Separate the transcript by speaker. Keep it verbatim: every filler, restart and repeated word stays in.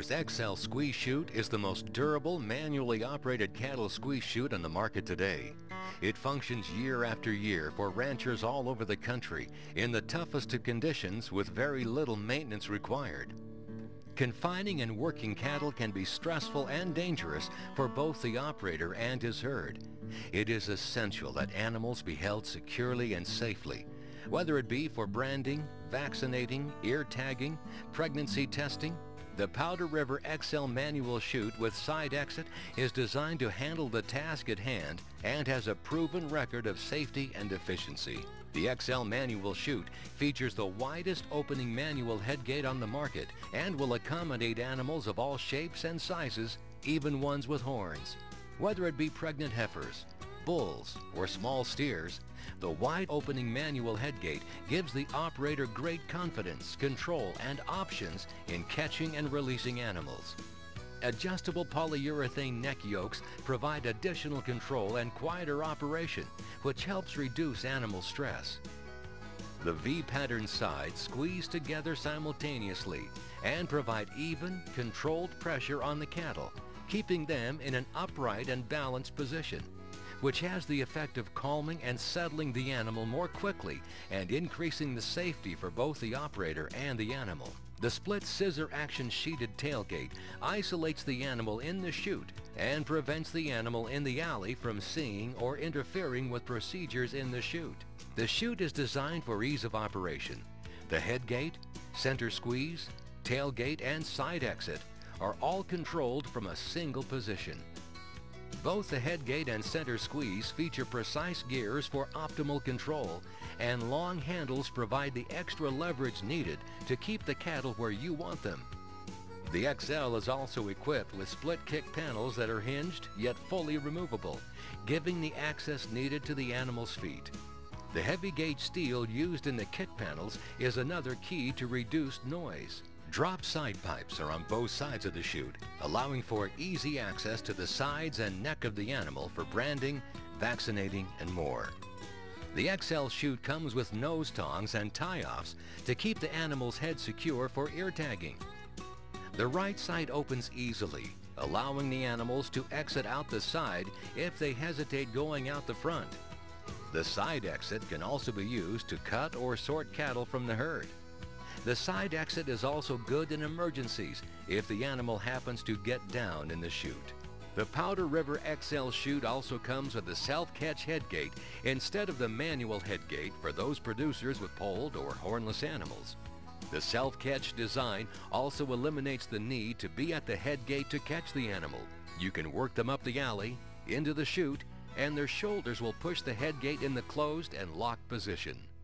Speaker 1: X L Squeeze Chute is the most durable, manually operated cattle squeeze chute on the market today. It functions year after year for ranchers all over the country in the toughest of conditions with very little maintenance required. Confining and working cattle can be stressful and dangerous for both the operator and his herd. It is essential that animals be held securely and safely, whether it be for branding, vaccinating, ear tagging, pregnancy testing. The Powder River X L manual chute with side exit is designed to handle the task at hand and has a proven record of safety and efficiency. The X L manual chute features the widest opening manual headgate on the market and will accommodate animals of all shapes and sizes, even ones with horns. Whether it be pregnant heifers, bulls, or small steers, the wide opening manual headgate gives the operator great confidence, control, and options in catching and releasing animals. Adjustable polyurethane neck yokes provide additional control and quieter operation, which helps reduce animal stress. The V-pattern sides squeeze together simultaneously and provide even, controlled pressure on the cattle, keeping them in an upright and balanced position, which has the effect of calming and settling the animal more quickly and increasing the safety for both the operator and the animal. The split scissor action sheeted tailgate isolates the animal in the chute and prevents the animal in the alley from seeing or interfering with procedures in the chute. The chute is designed for ease of operation. The headgate, center squeeze, tailgate, and side exit are all controlled from a single position. Both the headgate and center squeeze feature precise gears for optimal control, and long handles provide the extra leverage needed to keep the cattle where you want them. The X L is also equipped with split kick panels that are hinged yet fully removable, giving the access needed to the animal's feet. The heavy gauge steel used in the kick panels is another key to reduced noise. Drop side pipes are on both sides of the chute, allowing for easy access to the sides and neck of the animal for branding, vaccinating, and more. The X L chute comes with nose tongs and tie-offs to keep the animal's head secure for ear tagging. The right side opens easily, allowing the animals to exit out the side if they hesitate going out the front. The side exit can also be used to cut or sort cattle from the herd. The side exit is also good in emergencies if the animal happens to get down in the chute. The Powder River X L chute also comes with a self-catch headgate instead of the manual headgate for those producers with polled or hornless animals. The self-catch design also eliminates the need to be at the headgate to catch the animal. You can work them up the alley, into the chute, and their shoulders will push the headgate in the closed and locked position.